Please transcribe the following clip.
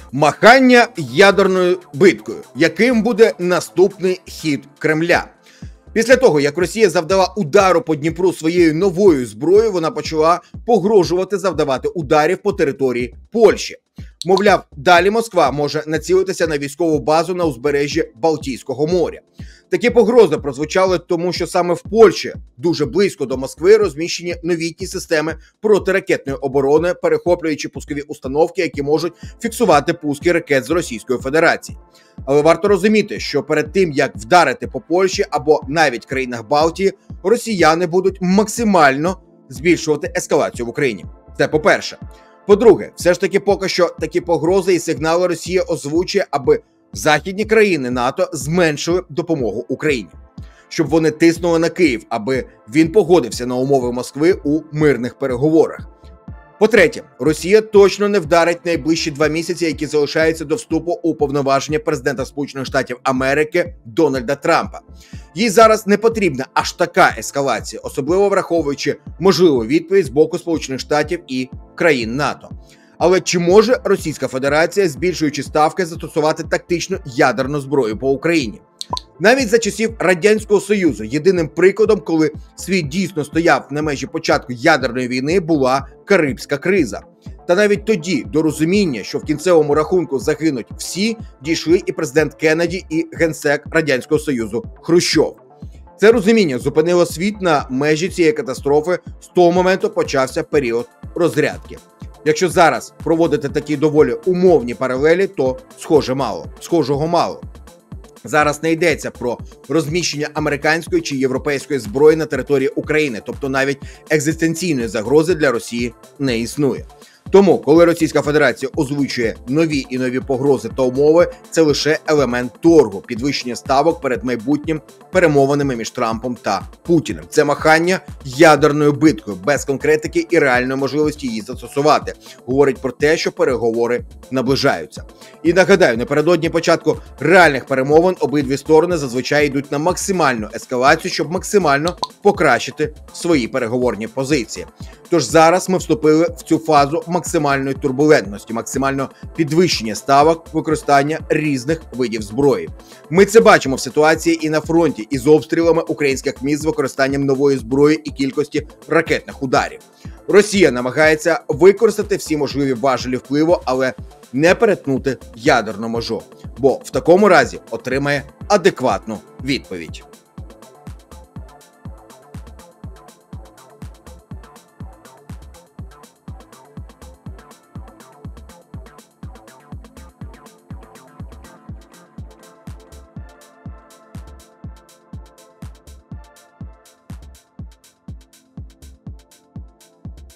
Махання ядерною биткою. Яким буде наступний хід Кремля? Після того, як Росія завдала удару по Дніпру своєю новою зброєю, вона почала погрожувати завдавати ударів по території Польщі. Мовляв, далі Москва може націлитися на військову базу на узбережжі Балтійського моря. Такі погрози прозвучали тому, що саме в Польщі, дуже близько до Москви, розміщені новітні системи протиракетної оборони, перехоплюючи пускові установки, які можуть фіксувати пуски ракет з Російської Федерації. Але варто розуміти, що перед тим, як вдарити по Польщі або навіть країнах Балтії, росіяни будуть максимально збільшувати ескалацію в Україні. Це по-перше. По-друге, все ж таки поки що такі погрози і сигнали Росія озвучує, аби західні країни НАТО зменшили допомогу Україні. Щоб вони тиснули на Київ, аби він погодився на умови Москви у мирних переговорах. По-третє, Росія точно не вдарить найближчі 2 місяці, які залишаються до вступу у повноваження президента Сполучених Штатів Америки Дональда Трампа. Їй зараз не потрібна аж така ескалація, особливо враховуючи можливу відповідь з боку Сполучених Штатів і країн НАТО. Але чи може Російська Федерація, збільшуючи ставки, застосувати тактичну ядерну зброю по Україні? Навіть за часів Радянського Союзу єдиним прикладом, коли світ дійсно стояв на межі початку ядерної війни, була Карибська криза. Та навіть тоді до розуміння, що в кінцевому рахунку загинуть всі, дійшли і президент Кеннеді, і генсек Радянського Союзу Хрущов. Це розуміння зупинило світ на межі цієї катастрофи, з того моменту почався період розрядки. Якщо зараз проводити такі доволі умовні паралелі, то схожого мало. Зараз не йдеться про розміщення американської чи європейської зброї на території України, тобто навіть екзистенційної загрози для Росії не існує. Тому, коли Російська Федерація озвучує нові і нові погрози та умови, це лише елемент торгу, підвищення ставок перед майбутнім перемовинами між Трампом та Путіним. Це махання ядерною биткою, без конкретики і реальної можливості її застосувати. Говорить про те, що переговори наближаються. І нагадаю, напередодні початку реальних перемовин обидві сторони зазвичай йдуть на максимальну ескалацію, щоб максимально покращити свої переговорні позиції. Тож зараз ми вступили в цю фазу максимальної турбулентності, максимального підвищення ставок використання різних видів зброї. Ми це бачимо в ситуації і на фронті, із обстрілами українських міст з використанням нової зброї і кількості ракетних ударів. Росія намагається використати всі можливі важелі впливу, але не перетнути ядерну межу, бо в такому разі отримає адекватну відповідь.